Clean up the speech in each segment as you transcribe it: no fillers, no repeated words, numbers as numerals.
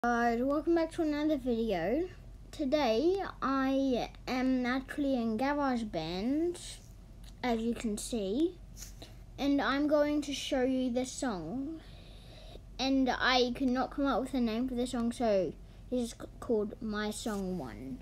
Welcome back to another video. Today I am actually in GarageBand, as you can see, and I'm going to show you this song. And I could not come up with a name for the song, so this is called My Song 1.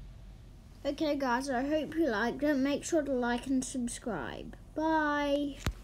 Okay guys, I hope you liked it. Make sure to like and subscribe. Bye!